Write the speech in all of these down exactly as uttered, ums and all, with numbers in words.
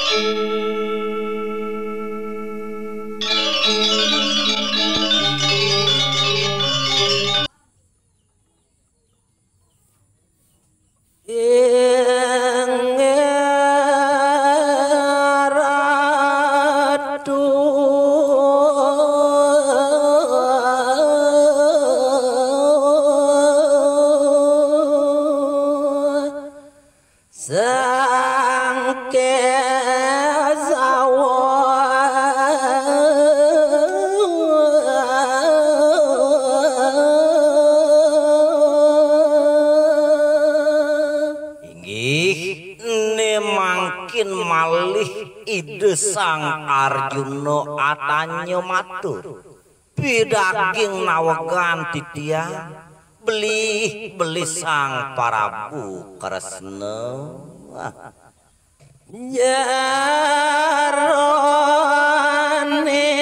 Sang Arjuna atanyo matur bidaging nawegan titiang beli beli sang Prabu Kresna jarane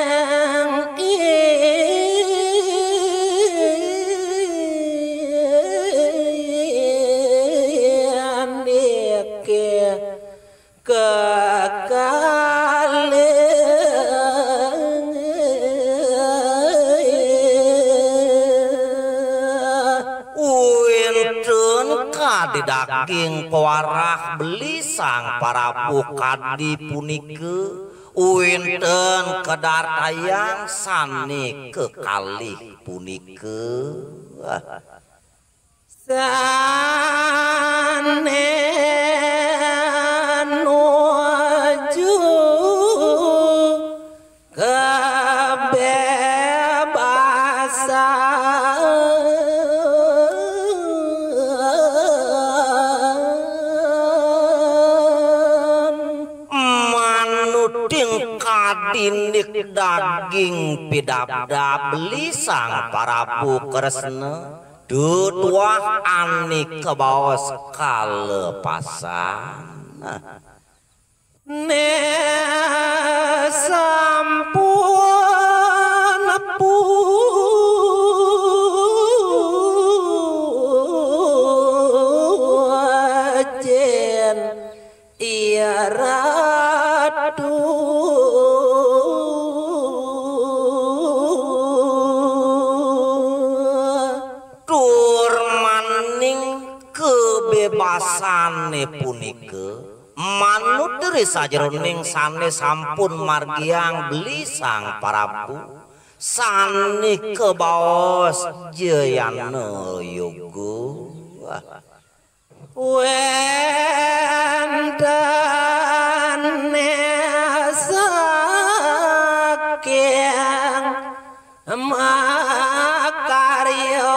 di daging pewarah beli sang Prabu kadi punike winten kedartayang sane kekalih punike sane nuju kebebasan dinik daging pidabda beli sang Prabu Kresna dutuah anik kebawas kalepasan ne sampun pujen iya ratu basane punike manut dari sajroning sane sampun margiang beli sang Prabu sane kebaos jayana yoga wendane saking makarya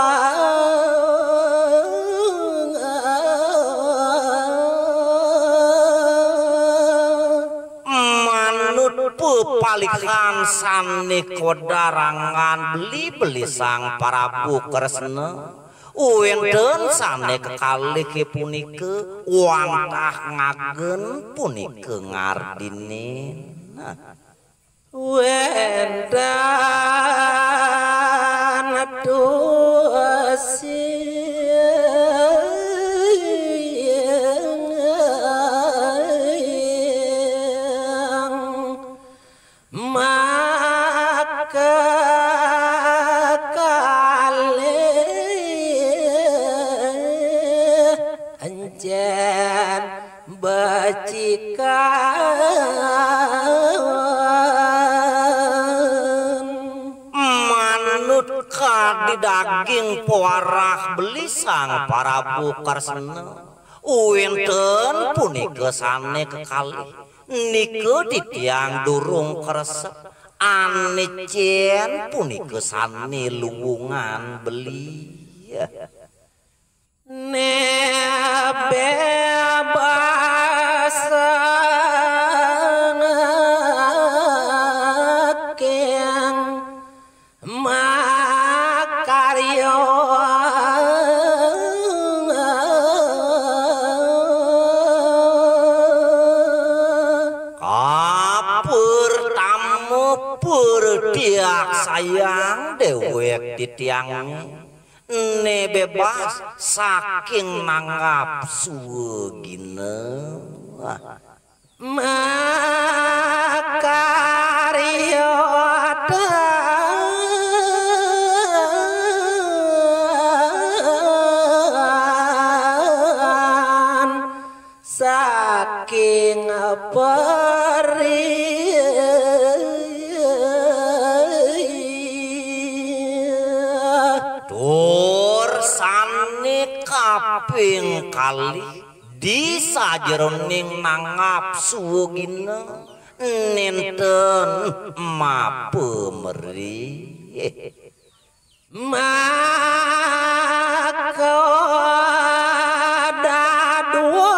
palikan sane kodarangan beli-beli sang Prabu Kresna winten sane kekalih punike wantah ngagen punike ngardine wendan tuasi maka kalih anjen bacikan manut kadi daging pewarah beli sang Prabu Kresna winten punike sane kekalih niku titiang durung kresep anecen punike sane luwungan beli ne bebas keng makarya perdiak sayang dewek titiang ne bebas saking nanggap suwegina makarya dan saking peri tur sane kaping kali di sajroning nangapsu gina nenten mapemeri maka dadua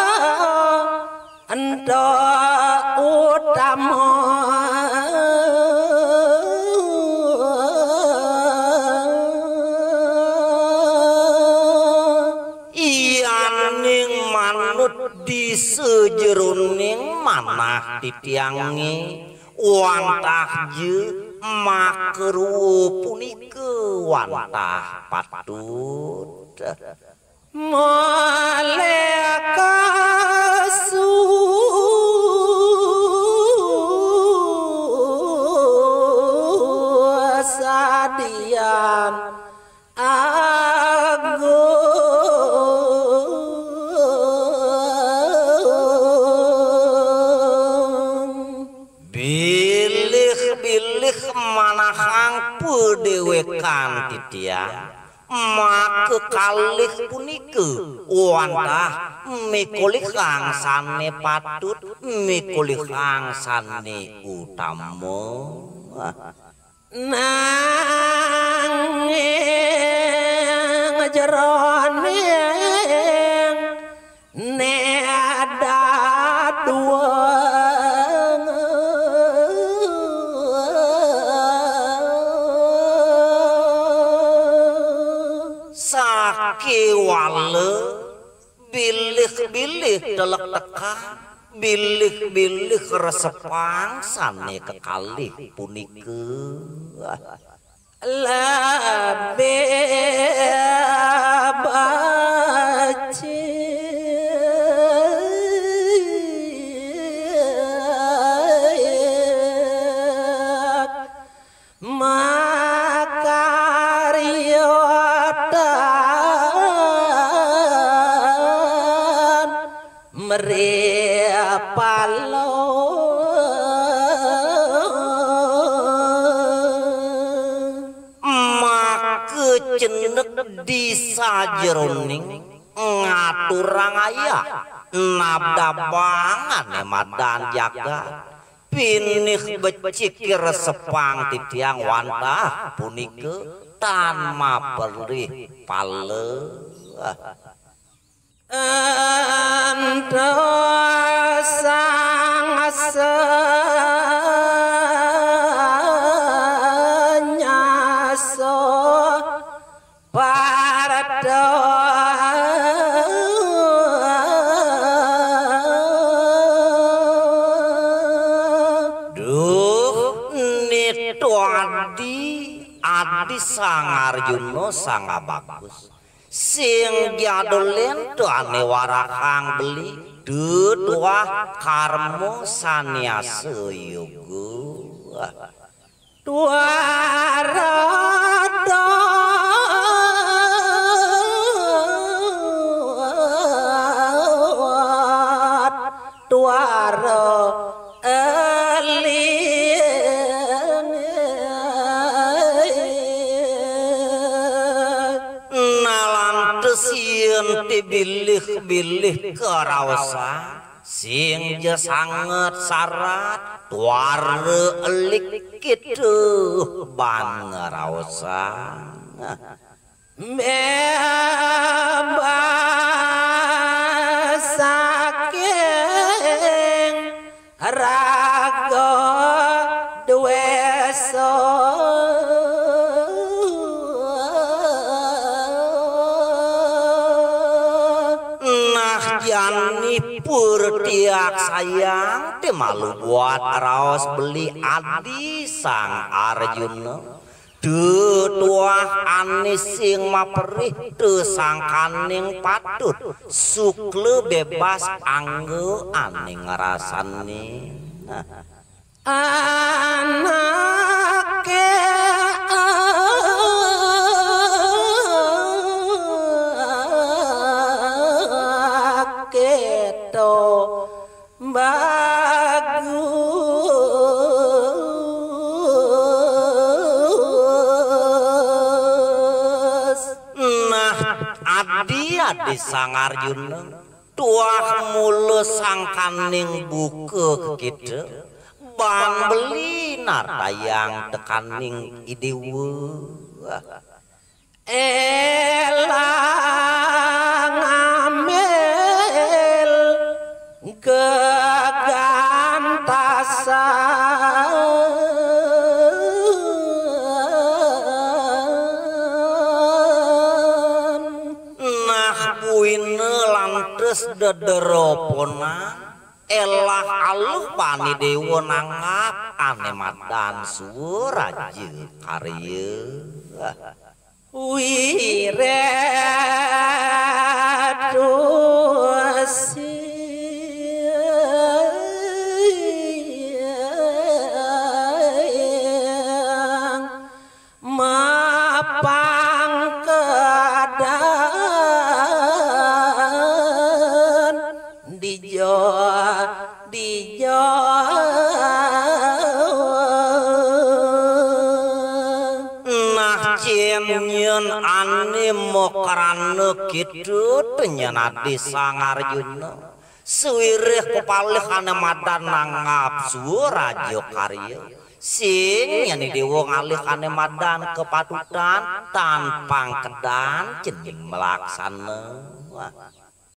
ento utama iyaning manut di sejeroning manah titiangi wantah je makru punika wantah patut maleka sadian manahang pedewekan titiang maka kalih punika wantah mikolih kang sane patut mikolih kang sane utama nanging jeroning neda dua wale bilih-bilih telek teka bilih-bilih resepang sane kekalih punika labe baci merepalo maka cenek di sajroning ngaturang aya nabda bangan madan jaga pinih becikir sepang titiang wantah punika tanpa perih pale ento sang senyaso parado duh nitu adi adi sang Arjuna sang bagus sing jadolen tuane warakang beli dua karmo saniase yoga tuarada tuara bilih-bilih karaosa sing je sangat syarat tuare elik kitu bangaraosa bebas saking raga duweso pur tiak sayang te malu buat raos beli adi sang Arjuna Tuah anis sing maperih teu sangkaning patut sukle bebas angge aning ngrasani anake keto bagus nah adi adi Sangaryuna tuah mulus sangkaning buke kitu bang beli nartayang tekaning idewe elang amel kegantasan nah puine lantes dederopona elah aluh pani dewa nangap ane madan suraje karya wiredosi mapang kedan di Jawa di Jawa nah cenyen ane mokarane kitu tenyana di Sangaryuna suwirih kepalih ane madan nangap suraja karya sing yani dewa ngalih ane madan kepatutan tanpa kedan jeneng melaksana. Wah.